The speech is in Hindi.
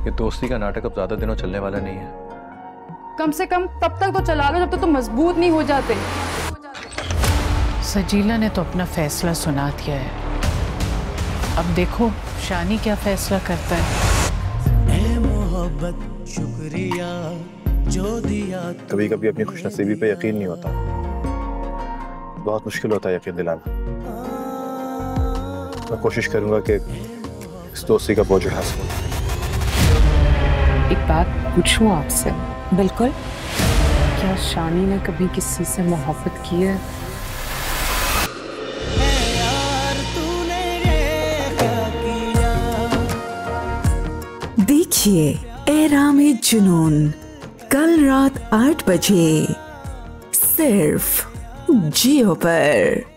ये दोस्ती का नाटक अब ज्यादा दिनों चलने वाला नहीं है। कम से कम तब तक तो चला लो जब तक तो मजबूत नहीं हो जाते। सजीला ने तो अपना फैसला सुना दिया है, अब देखो शानी क्या फैसला करता है। ए मोहब्बत शुक्रिया जो दिया। कभी कभी अपनी खुशनसीबी पे यकीन नहीं होता, बहुत मुश्किल होता है यकीन दिलाना। मैं कोशिश करूंगा कि इस दोस्ती का बोझ उठा सकूं। एक बात पूछूं आपसे? बिल्कुल। क्या शानी ने कभी किसी से मोहब्बत की है? देखिए एहराम-ए जुनून कल रात 8 बजे सिर्फ जियो पर।